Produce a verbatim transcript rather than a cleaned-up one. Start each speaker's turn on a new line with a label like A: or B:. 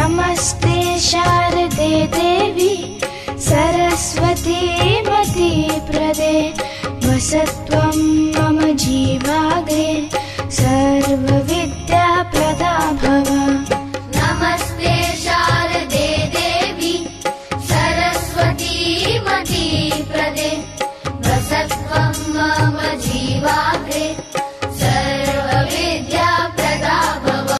A: नमस्ते शारदे देवी सरस्वती मतिप्रदे वसत्वं मम जीवा